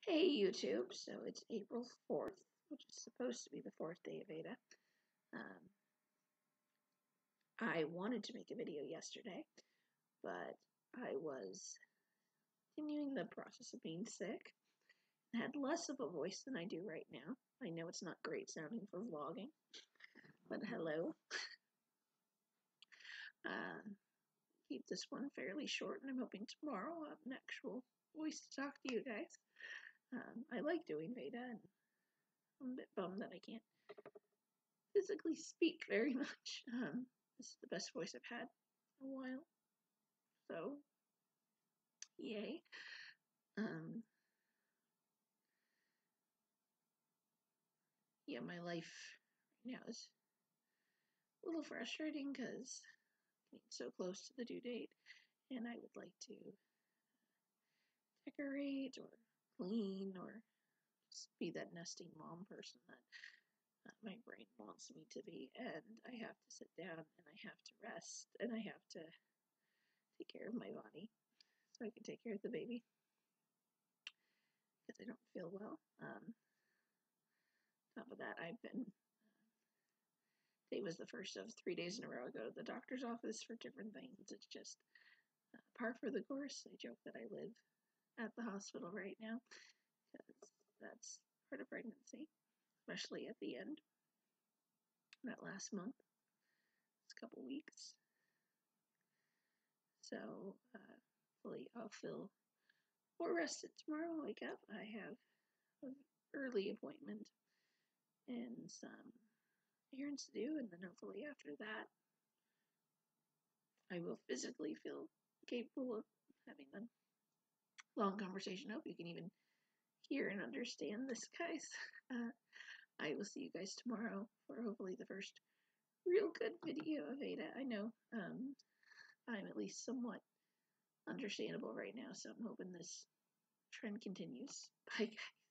Hey YouTube, so it's April 4th, which is supposed to be the 4th day of Veda. I wanted to make a video yesterday, but I was continuing the process of being sick. I had less of a voice than I do right now. I know it's not great sounding for vlogging, but hello. Keep this one fairly short, and I'm hoping tomorrow I'll have an actual voice to talk to you guys. I like doing Veda, and I'm a bit bummed that I can't physically speak very much. This is the best voice I've had in a while, so yay. Yeah, my life right now is a little frustrating because getting so close to the due date, and I would like to decorate or clean or just be that nesting mom person that my brain wants me to be, and I have to sit down and I have to rest and I have to take care of my body so I can take care of the baby because I don't feel well. Top of that, I've been today was the first of 3 days in a row I go to the doctor's office for different things. It's just par for the course. I joke that I live at the hospital right now because that's part of pregnancy, especially at the end, that last month, it's a couple weeks. So hopefully I'll feel more rested tomorrow. Wake up. I have an early appointment and some errands to do, and then hopefully after that I will physically feel capable of having a long conversation. I hope you can even hear and understand this, guys. I will see you guys tomorrow for hopefully the first real good video of Veda. I know I'm at least somewhat understandable right now, so I'm hoping this trend continues. Bye, guys.